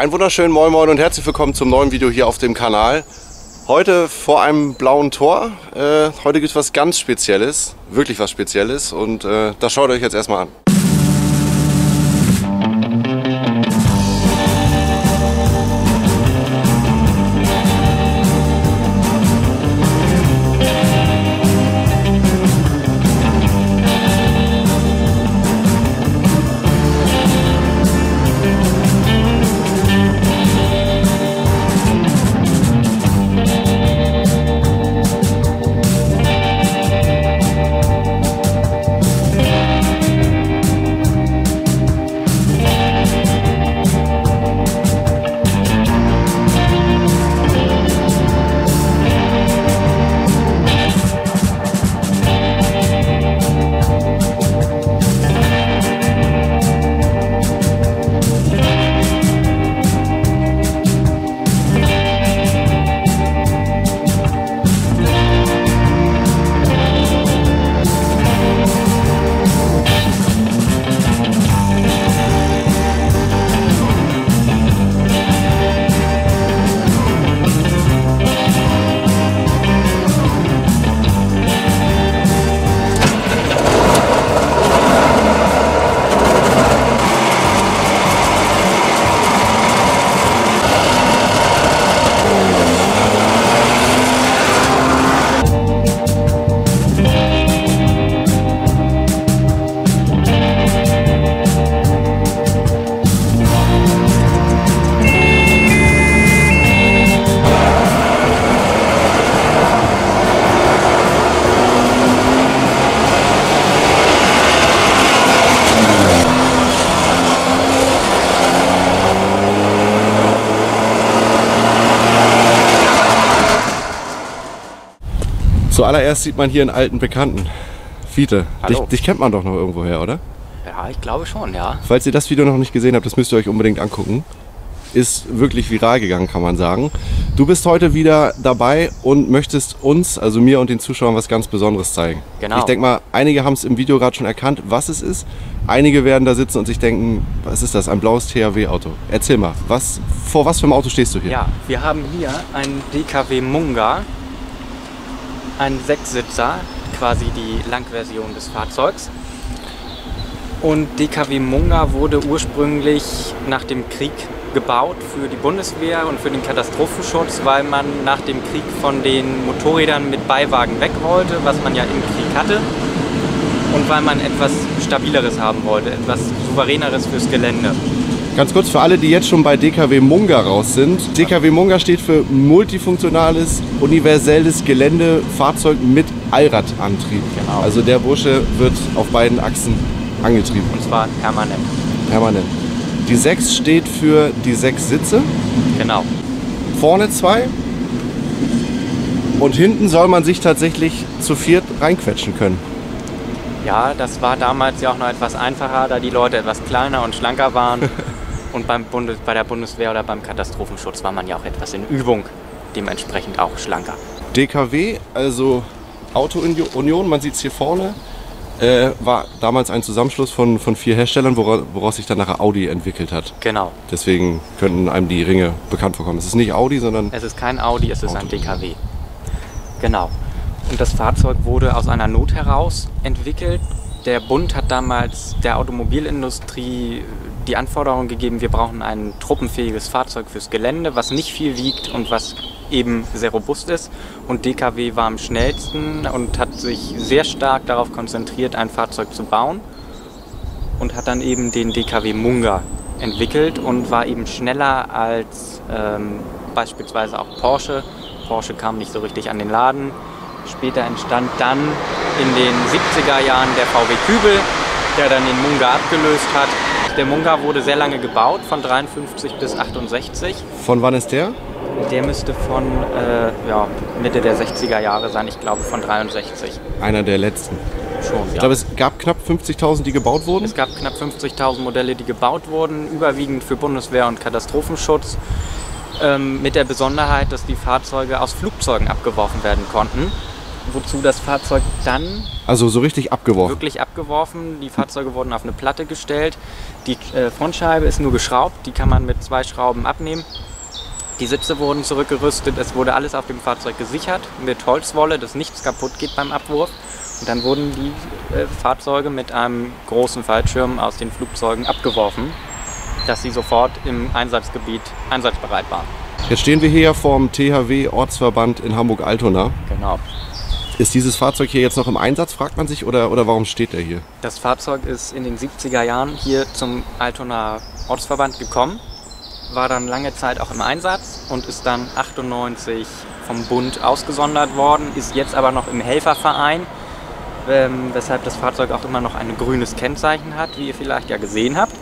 Einen wunderschönen Moin Moin und herzlich willkommen zum neuen Video hier auf dem Kanal. Heute vor einem blauen Tor. Heute gibt es was ganz Spezielles, wirklich was Spezielles, und das schaut euch jetzt erstmal an. Zuallererst sieht man hier einen alten Bekannten. Fiete, dich kennt man doch noch irgendwoher, oder? Ja, ich glaube schon, ja. Falls ihr das Video noch nicht gesehen habt, das müsst ihr euch unbedingt angucken. Ist wirklich viral gegangen, kann man sagen. Du bist heute wieder dabei und möchtest uns, also mir und den Zuschauern, was ganz Besonderes zeigen. Genau. Ich denke mal, einige haben es im Video gerade schon erkannt, was es ist. Einige werden da sitzen und sich denken, was ist das, ein blaues THW-Auto? Erzähl mal, vor was für einem Auto stehst du hier? Ja, wir haben hier einen DKW Munga. Ein Sechssitzer, quasi die Langversion des Fahrzeugs. Und DKW Munga wurde ursprünglich nach dem Krieg gebaut für die Bundeswehr und für den Katastrophenschutz, weil man nach dem Krieg von den Motorrädern mit Beiwagen weg wollte, was man ja im Krieg hatte. Und weil man etwas Stabileres haben wollte, etwas Souveräneres fürs Gelände. Ganz kurz für alle, die jetzt schon bei DKW Munga raus sind. DKW Munga steht für multifunktionales, universelles Geländefahrzeug mit Allradantrieb. Genau. Also der Bursche wird auf beiden Achsen angetrieben. Und zwar permanent. Permanent. Die 6 steht für die 6 Sitze. Genau. Vorne 2. Und hinten soll man sich tatsächlich zu viert reinquetschen können. Ja, das war damals ja auch noch etwas einfacher, da die Leute etwas kleiner und schlanker waren. Und bei der Bundeswehr oder beim Katastrophenschutz war man ja auch etwas in Übung, dementsprechend auch schlanker. DKW, also Auto Union, man sieht es hier vorne, war damals ein Zusammenschluss von 4 Herstellern, woraus sich dann nachher Audi entwickelt hat. Genau. Deswegen könnten einem die Ringe bekannt vorkommen. Es ist nicht Audi, sondern... Es ist kein Audi, es ist ein DKW. Genau. Und das Fahrzeug wurde aus einer Not heraus entwickelt. Der Bund hat damals der Automobilindustrie die Anforderung gegeben, wir brauchen ein truppenfähiges Fahrzeug fürs Gelände, was nicht viel wiegt und was eben sehr robust ist. Und DKW war am schnellsten und hat sich sehr stark darauf konzentriert, ein Fahrzeug zu bauen. Und hat dann eben den DKW Munga entwickelt und war eben schneller als beispielsweise auch Porsche. Porsche kam nicht so richtig an den Laden. Später entstand dann in den 70er Jahren der VW Kübel, der dann den Munga abgelöst hat. Der Munga wurde sehr lange gebaut, von 53 bis 68. Von wann ist der? Der müsste von Mitte der 60er Jahre sein, ich glaube von 63. Einer der letzten. Schon, ja. Ich glaube, es gab knapp 50.000, die gebaut wurden. Es gab knapp 50.000 Modelle, die gebaut wurden, überwiegend für Bundeswehr und Katastrophenschutz. Mit der Besonderheit, dass die Fahrzeuge aus Flugzeugen abgeworfen werden konnten. wozu das Fahrzeug dann Also so richtig abgeworfen? Wirklich abgeworfen. Die Fahrzeuge wurden auf eine Platte gestellt. Die Frontscheibe ist nur geschraubt, die kann man mit 2 Schrauben abnehmen. Die Sitze wurden zurückgerüstet, es wurde alles auf dem Fahrzeug gesichert mit Holzwolle, dass nichts kaputt geht beim Abwurf. Und dann wurden die Fahrzeuge mit einem großen Fallschirm aus den Flugzeugen abgeworfen, dass sie sofort im Einsatzgebiet einsatzbereit waren. Jetzt stehen wir hier vorm THW-Ortsverband in Hamburg-Altona. Genau. Ist dieses Fahrzeug hier jetzt noch im Einsatz, fragt man sich, oder warum steht der hier? Das Fahrzeug ist in den 70er Jahren hier zum Altona Ortsverband gekommen, war dann lange Zeit auch im Einsatz und ist dann 98 vom Bund ausgesondert worden, ist jetzt aber noch im Helferverein, weshalb das Fahrzeug auch immer noch ein grünes Kennzeichen hat, wie ihr vielleicht ja gesehen habt,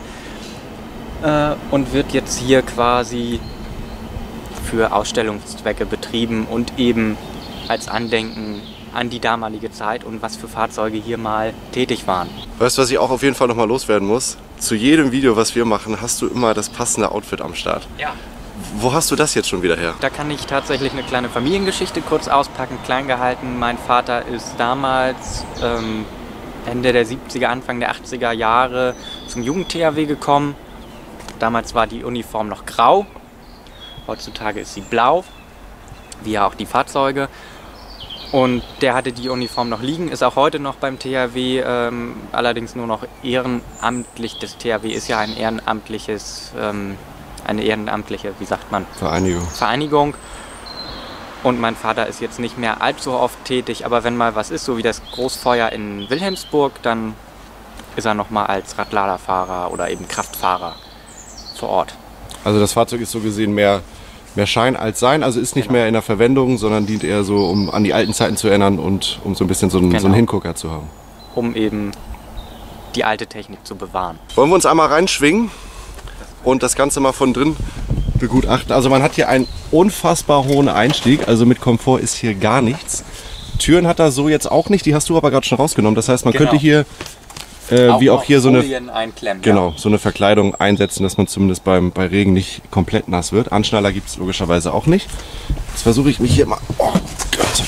und wird jetzt hier quasi für Ausstellungszwecke betrieben und eben als Andenken an die damalige Zeit und was für Fahrzeuge hier mal tätig waren. Weißt du, was ich auch auf jeden Fall nochmal loswerden muss? Zu jedem Video, was wir machen, hast du immer das passende Outfit am Start. Ja. Wo hast du das jetzt schon wieder her? Da kann ich tatsächlich eine kleine Familiengeschichte kurz auspacken, klein gehalten. Mein Vater ist damals Ende der 70er, Anfang der 80er Jahre zum Jugend-THW gekommen. Damals war die Uniform noch grau, heutzutage ist sie blau, wie ja auch die Fahrzeuge. Und der hatte die Uniform noch liegen, ist auch heute noch beim THW, allerdings nur noch ehrenamtlich. Das THW ist ja ein ehrenamtliches, eine ehrenamtliche, wie sagt man? Vereinigung. Und mein Vater ist jetzt nicht mehr allzu oft tätig, aber wenn mal was ist, so wie das Großfeuer in Wilhelmsburg, dann ist er noch mal als Radladerfahrer oder eben Kraftfahrer vor Ort. Also das Fahrzeug ist so gesehen mehr Schein als Sein, also ist nicht mehr in der Verwendung, sondern dient eher so, um an die alten Zeiten zu erinnern und um so ein bisschen so einen Hingucker zu haben. Um eben die alte Technik zu bewahren. Wollen wir uns einmal reinschwingen und das Ganze mal von drin begutachten? Also man hat hier einen unfassbar hohen Einstieg, also mit Komfort ist hier gar nichts. Türen hat er so jetzt auch nicht, die hast du aber gerade schon rausgenommen. Das heißt, man könnte hier wie auch hier so eine, so eine Verkleidung einsetzen, dass man zumindest bei Regen nicht komplett nass wird. Anschnaller gibt es logischerweise auch nicht. Jetzt versuche ich mich hier mal... Oh Gott.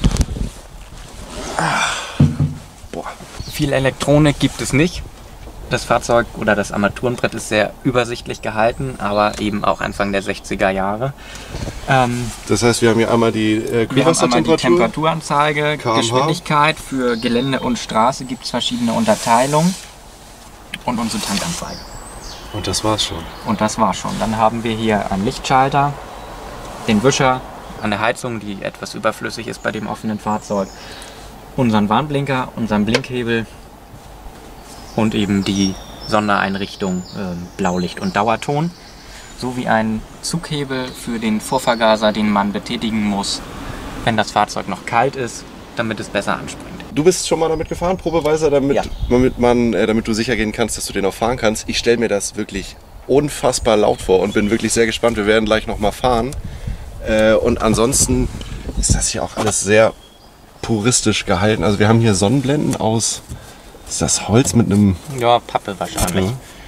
Boah. Viel Elektronik gibt es nicht. Das Fahrzeug oder das Armaturenbrett ist sehr übersichtlich gehalten, aber eben auch Anfang der 60er Jahre. Das heißt, wir haben hier einmal die Kühlwassertemperatur, die Temperaturanzeige, kmh. Geschwindigkeit. Für Gelände und Straße gibt es verschiedene Unterteilungen und unsere Tankanzeige. Und das war's schon. Und das war's schon. Dann haben wir hier einen Lichtschalter, den Wischer an der Heizung, die etwas überflüssig ist bei dem offenen Fahrzeug, unseren Warnblinker, unseren Blinkhebel und eben die Sondereinrichtung Blaulicht und Dauerton, sowie einen Zughebel für den Vorvergaser, den man betätigen muss, wenn das Fahrzeug noch kalt ist, damit es besser anspringt. Du bist schon mal damit gefahren, probeweise, damit du sicher gehen kannst, dass du den auch fahren kannst. Ich stelle mir das wirklich unfassbar laut vor und bin wirklich sehr gespannt. Wir werden gleich noch mal fahren. Und ansonsten ist das hier auch alles sehr puristisch gehalten. Also wir haben hier Sonnenblenden aus... Ist das Holz mit einem... Ja, Pappe wahrscheinlich.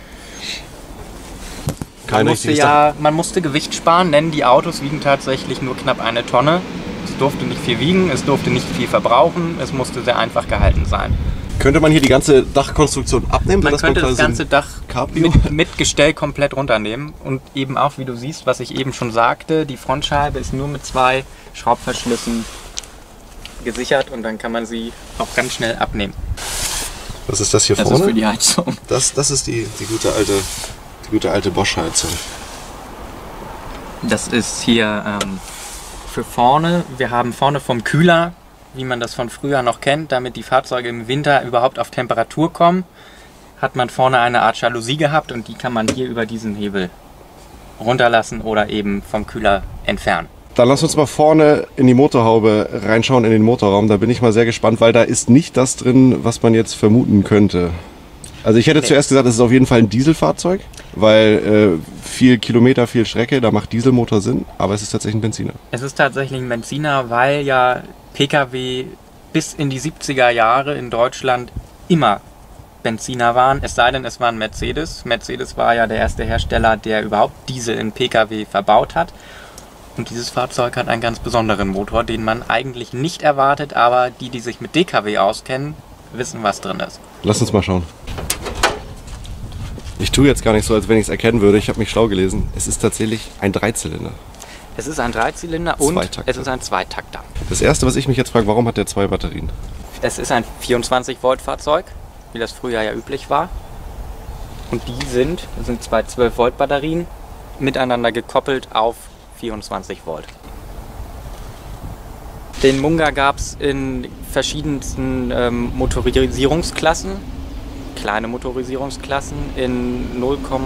Ja. Man musste Gewicht sparen, denn die Autos wiegen tatsächlich nur knapp 1 Tonne. Es durfte nicht viel wiegen, es durfte nicht viel verbrauchen, es musste sehr einfach gehalten sein. Könnte man hier die ganze Dachkonstruktion abnehmen? Man könnte das ganze Dach mit Gestell komplett runternehmen. Und eben auch, wie du siehst, was ich eben schon sagte, die Frontscheibe ist nur mit 2 Schraubverschlüssen gesichert und dann kann man sie auch ganz schnell abnehmen. Was ist das hier vorne? Das ist für die Heizung. Das ist die gute alte Bosch-Heizung. Das ist hier für vorne. Wir haben vorne vom Kühler, wie man das von früher noch kennt, damit die Fahrzeuge im Winter überhaupt auf Temperatur kommen, hat man vorne eine Art Jalousie gehabt und die kann man hier über diesen Hebel runterlassen oder eben vom Kühler entfernen. Dann lass uns mal vorne in die Motorhaube reinschauen, in den Motorraum. Da bin ich mal sehr gespannt, weil da ist nicht das drin, was man jetzt vermuten könnte. Also ich hätte zuerst gesagt, es ist auf jeden Fall ein Dieselfahrzeug, weil viel Kilometer, viel Strecke, da macht Dieselmotor Sinn, aber es ist tatsächlich ein Benziner. Es ist tatsächlich ein Benziner, weil ja Pkw bis in die 70er Jahre in Deutschland immer Benziner waren, es sei denn, es war ein Mercedes. Mercedes war ja der erste Hersteller, der überhaupt Diesel in Pkw verbaut hat. Und dieses Fahrzeug hat einen ganz besonderen Motor, den man eigentlich nicht erwartet, aber die sich mit DKW auskennen, wissen, was drin ist. Lass uns mal schauen. Ich tue jetzt gar nicht so, als wenn ich es erkennen würde. Ich habe mich schlau gelesen. Es ist tatsächlich ein Dreizylinder. Es ist ein Dreizylinder und Zweitakter. es ist ein Zweitakter. Das erste, was ich mich jetzt frage, warum hat der 2 Batterien? Es ist ein 24 Volt Fahrzeug, wie das früher ja üblich war. Und das sind 2 12 Volt Batterien miteinander gekoppelt auf 24 Volt. Den Munga gab es in verschiedensten Motorisierungsklassen, kleine Motorisierungsklassen in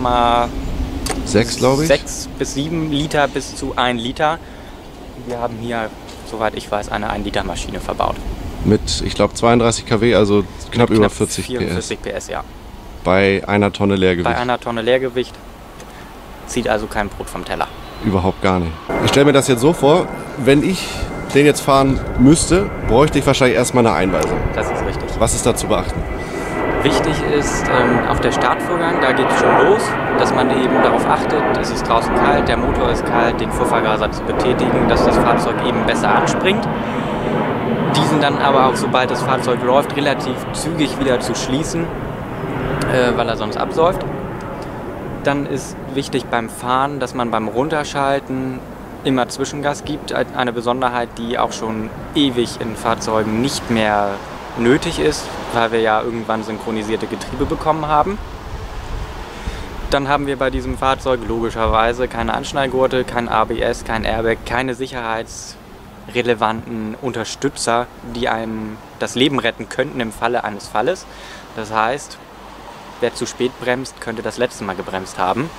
6, glaube ich. 6 bis 7 Liter bis zu 1 Liter. Wir haben hier, soweit ich weiß, eine 1 Liter Maschine verbaut. Mit, ich glaube, 32 kW, also knapp über 40 44 PS, ja. Bei einer Tonne Leergewicht. Bei einer Tonne Leergewicht zieht also kein Brot vom Teller. Überhaupt gar nicht. Ich stelle mir das jetzt so vor, wenn ich den jetzt fahren müsste, bräuchte ich wahrscheinlich erstmal eine Einweisung. Das ist richtig. Was ist da zu beachten? Wichtig ist auch der Startvorgang, da geht es schon los, dass man eben darauf achtet, es ist draußen kalt, der Motor ist kalt, den Vorvergaser zu betätigen, dass das Fahrzeug eben besser anspringt. Diesen dann aber auch, sobald das Fahrzeug läuft, relativ zügig wieder zu schließen, weil er sonst absäuft. Dann ist wichtig beim Fahren, dass man beim Runterschalten immer Zwischengas gibt. Eine Besonderheit, die auch schon ewig in Fahrzeugen nicht mehr nötig ist, weil wir ja irgendwann synchronisierte Getriebe bekommen haben. Dann haben wir bei diesem Fahrzeug logischerweise keine Anschnallgurte, kein ABS, kein Airbag, keine sicherheitsrelevanten Unterstützer, die einem das Leben retten könnten im Falle eines Falles. Das heißt, wer zu spät bremst, könnte das letzte Mal gebremst haben.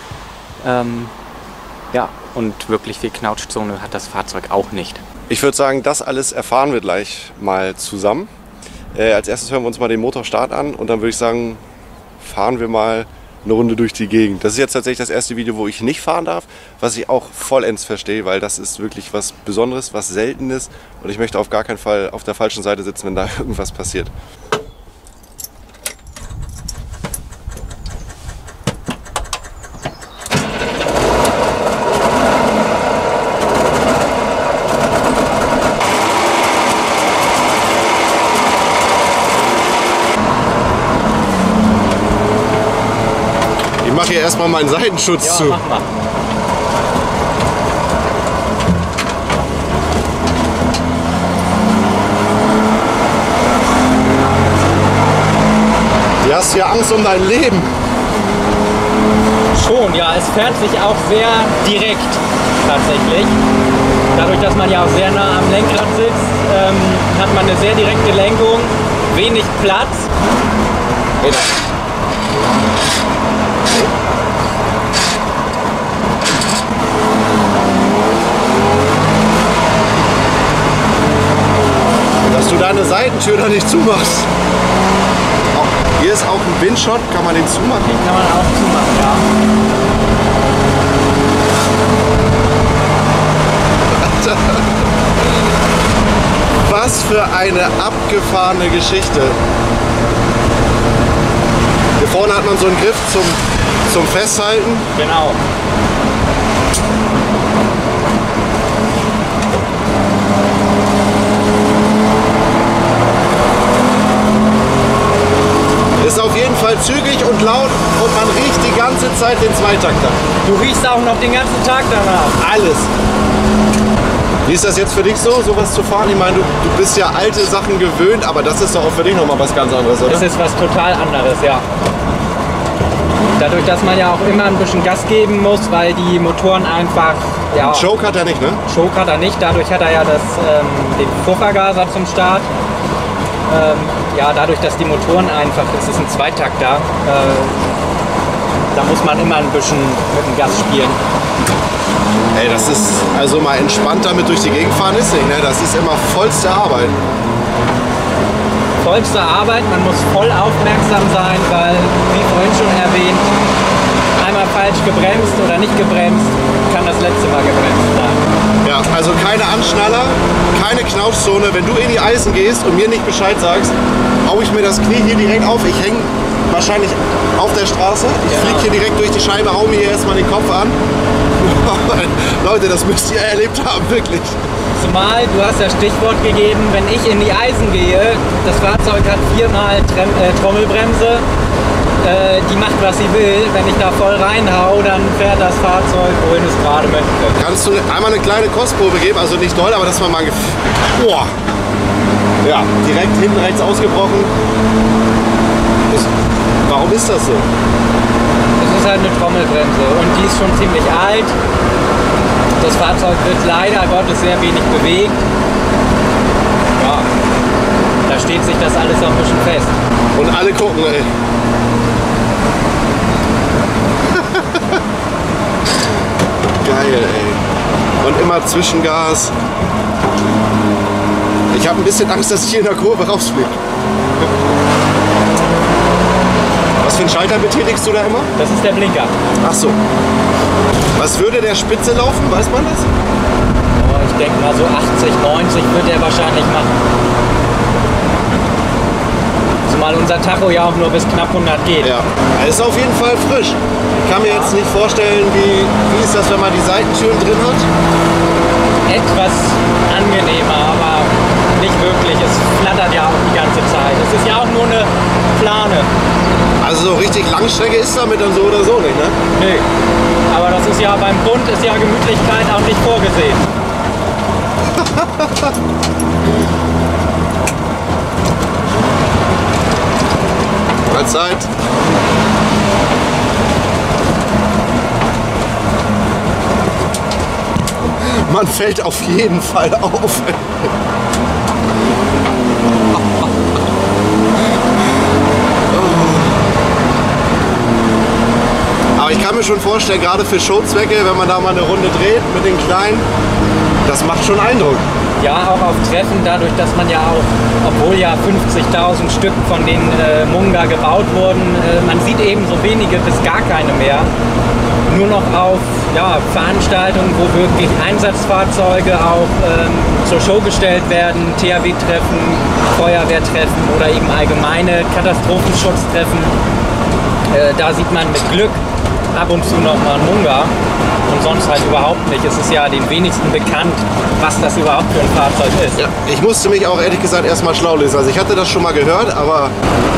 Ja, und wirklich viel Knautschzone hat das Fahrzeug auch nicht. Ich würde sagen, das alles erfahren wir gleich mal zusammen. Als erstes hören wir uns mal den Motorstart an und dann würde ich sagen, fahren wir mal eine Runde durch die Gegend. Das ist jetzt tatsächlich das erste Video, wo ich nicht fahren darf, was ich auch vollends verstehe, weil das ist wirklich was Besonderes, was Seltenes und ich möchte auf gar keinen Fall auf der falschen Seite sitzen, wenn da irgendwas passiert. Ich mache hier erstmal meinen Seitenschutz zu. Mach mal. Du hast ja Angst um dein Leben. Schon, ja, es fährt sich auch sehr direkt tatsächlich. Dadurch, dass man ja auch sehr nah am Lenkrad sitzt, hat man eine sehr direkte Lenkung, wenig Platz. Dass du deine Seitentür da nicht zumachst. Hier ist auch ein Windshot, kann man den zumachen? Den kann man auch zumachen, ja. Was für eine abgefahrene Geschichte. Hier vorne hat man so einen Griff zum Festhalten. Genau. Ist auf jeden Fall zügig und laut und man riecht die ganze Zeit den Zweitakter. Du riechst auch noch den ganzen Tag danach. Alles. Wie ist das jetzt für dich so, sowas zu fahren? Ich meine, du bist ja alte Sachen gewöhnt, aber das ist doch auch für dich nochmal was ganz anderes, oder? Es ist was total anderes, ja. Dadurch, dass man ja auch immer ein bisschen Gas geben muss, weil die Motoren einfach... Ja, Choke hat er nicht, ne? Choke hat er nicht, dadurch hat er ja den Vorvergaser zum Start. Ja, dadurch, dass die Motoren einfach, es ist ein Zweitakter, da muss man immer ein bisschen mit dem Gas spielen. Ey, das ist also mal entspannt damit durch die Gegend fahren ist nicht, ne? Das ist immer vollste Arbeit. Vollste Arbeit, man muss voll aufmerksam sein, weil, wie vorhin schon erwähnt, einmal falsch gebremst oder nicht gebremst, kann das letzte Mal gebremst sein. Ja, also keine Anschnaller, keine Knautschzone. Wenn du in die Eisen gehst und mir nicht Bescheid sagst, hau ich mir das Knie hier direkt auf. Ich hänge wahrscheinlich auf der Straße. Ich fliege hier direkt durch die Scheibe, hau mir hier erstmal den Kopf an. Leute, das müsst ihr erlebt haben, wirklich. Zumal, du hast das Stichwort gegeben, wenn ich in die Eisen gehe, das Fahrzeug hat 4-mal Trommelbremse, die macht was sie will, wenn ich da voll reinhau, dann fährt das Fahrzeug, wohin es gerade möchte. Kannst du einmal eine kleine Kostprobe geben, also nicht doll, aber das war mal ein Gefühl. Boah! Ja, direkt hinten rechts ausgebrochen. Warum ist das so? Das ist halt eine Trommelbremse und die ist schon ziemlich alt. Das Fahrzeug wird leider Gottes sehr wenig bewegt. Ja, da steht sich das alles auch ein bisschen fest. Und alle gucken, ey. Geil, ey. Und immer Zwischengas. Ich habe ein bisschen Angst, dass ich hier in der Kurve rausfliege. Was für einen Schalter betätigst du da immer? Das ist der Blinker. Ach so. Was würde der Spitze laufen? Weiß man das? Oh, ich denke mal so 80, 90 wird er wahrscheinlich machen. Zumal unser Tacho ja auch nur bis knapp 100 geht. Ja, er ist auf jeden Fall frisch. Ich kann mir jetzt nicht vorstellen, wie ist das, wenn man die Seitentüren drin hat? Etwas angenehmer, aber nicht wirklich. Es flattert ja auch die ganze Zeit. Es ist ja auch nur eine Plane. Also so richtig Langstrecke ist damit dann so oder so nicht, ne? Nee. Aber das ist ja beim Bund ist ja Gemütlichkeit auch nicht vorgesehen. Mahlzeit. Man fällt auf jeden Fall auf. Aber ich kann mir schon vorstellen, gerade für Showzwecke, wenn man da mal eine Runde dreht mit den Kleinen, das macht schon Eindruck. Ja, auch auf Treffen, dadurch, dass man ja auch, obwohl ja 50.000 Stück von den Munga gebaut wurden, man sieht eben so wenige bis gar keine mehr. Nur noch auf Veranstaltungen, wo wirklich Einsatzfahrzeuge auch zur Show gestellt werden, THW-Treffen, Feuerwehrtreffen oder eben allgemeine Katastrophenschutztreffen. Da sieht man mit Glück ab und zu noch mal ein Munga und sonst halt überhaupt nicht. Es ist ja den wenigsten bekannt, was das überhaupt für ein Fahrzeug ist. Ja, ich musste mich auch ehrlich gesagt erstmal schlau lesen. Also ich hatte das schon mal gehört, aber...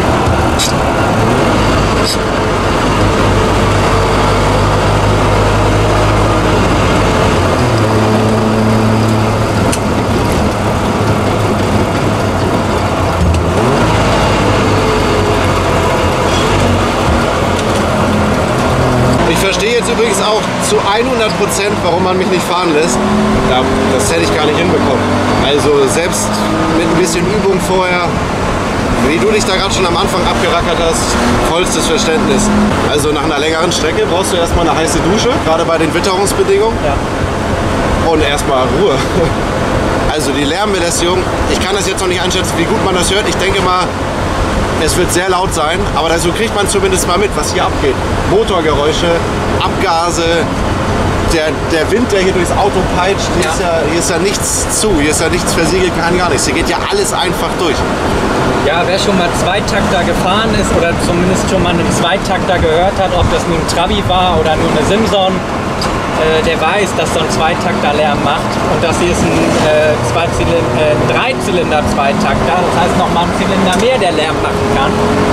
Ich verstehe jetzt übrigens auch zu 100%, warum man mich nicht fahren lässt. Ja, das hätte ich gar nicht hinbekommen. Also selbst mit ein bisschen Übung vorher, wie du dich da gerade schon am Anfang abgerackert hast, vollstes Verständnis. Also nach einer längeren Strecke brauchst du erstmal eine heiße Dusche, gerade bei den Witterungsbedingungen. Ja. Und erstmal Ruhe. Also die Lärmbelästigung, ich kann das jetzt noch nicht einschätzen, wie gut man das hört. Ich denke mal, es wird sehr laut sein, aber so kriegt man zumindest mal mit, was hier abgeht. Motorgeräusche, Abgase, der Wind, der hier durchs Auto peitscht, hier ist ja nichts zu, hier ist ja nichts versiegelt, gar nichts. Hier geht ja alles einfach durch. Ja, wer schon mal Zweitakter gefahren ist oder zumindest schon mal einen Zweitakter gehört hat, ob das nun ein Trabi war oder nur eine Simson, der weiß, dass so ein Zweitakter Lärm macht. Und das hier ist ein Dreizylinder-Zweitakter. Das heißt nochmal ein Zylinder mehr, der Lärm machen kann.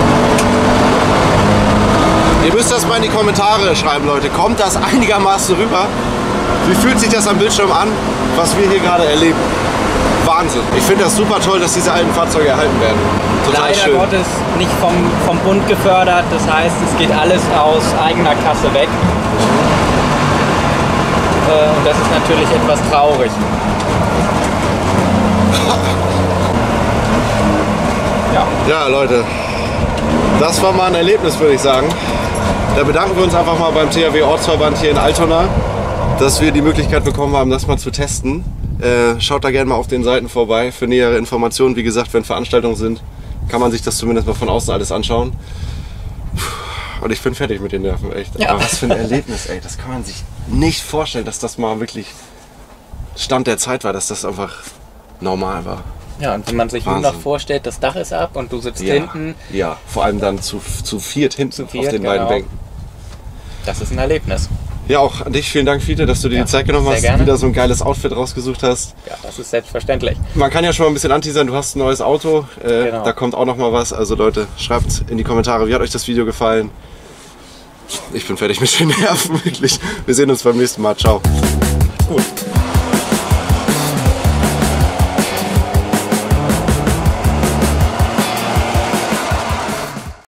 Ihr müsst das mal in die Kommentare schreiben, Leute. Kommt das einigermaßen rüber? Wie fühlt sich das am Bildschirm an, was wir hier gerade erleben? Wahnsinn. Ich finde das super toll, dass diese alten Fahrzeuge erhalten werden. Total Leider schön. Gottes nicht vom Bund gefördert. Das heißt, es geht alles aus eigener Kasse weg. Und das ist natürlich etwas traurig. Ja, Leute, das war mal ein Erlebnis, würde ich sagen. Da bedanken wir uns einfach mal beim THW Ortsverband hier in Altona, dass wir die Möglichkeit bekommen haben, das mal zu testen. Schaut da gerne mal auf den Seiten vorbei für nähere Informationen. Wie gesagt, wenn Veranstaltungen sind, kann man sich das zumindest mal von außen alles anschauen. Und ich bin fertig mit den Nerven, echt. Ja. Aber was für ein Erlebnis, ey. Das kann man sich nicht vorstellen, dass das mal wirklich Stand der Zeit war, dass das einfach normal war. Ja, und wenn man sich nur noch vorstellt, das Dach ist ab und du sitzt hinten. Ja, vor allem dann zu viert hinten auf den beiden Bänken. Das ist ein Erlebnis. Ja, auch an dich vielen Dank, Fiete, dass du dir die Zeit genommen hast, wieder so ein geiles Outfit rausgesucht hast. Ja, das ist selbstverständlich. Man kann ja schon mal ein bisschen anteasern, du hast ein neues Auto, Genau. Da kommt auch noch mal was. Also Leute, schreibt in die Kommentare, wie hat euch das Video gefallen? Ich bin fertig mit den Nerven, wirklich. Wir sehen uns beim nächsten Mal. Ciao. Gut.